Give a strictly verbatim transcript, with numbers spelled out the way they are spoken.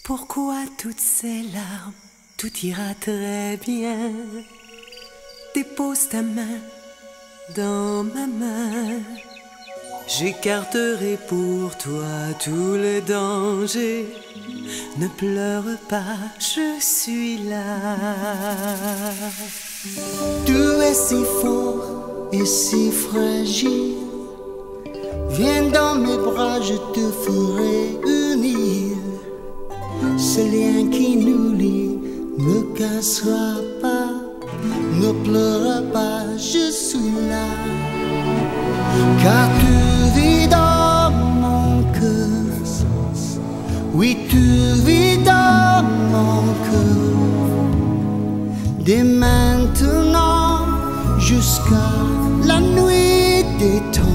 Pourquoi toutes ces larmes? Tout ira très bien. Dépose ta main dans ma main. J'écarterai pour toi tous les dangers. Ne pleure pas, je suis là. Tu es si fort et si fragile. Viens dans mes bras, je te ferai unir. Ce lien qui nous lie ne cassera pas. Ne pleure pas, je suis là. Car tu vis dans mon cœur. Oui, tu vis dans mon cœur. Dès maintenant jusqu'à la nuit des temps.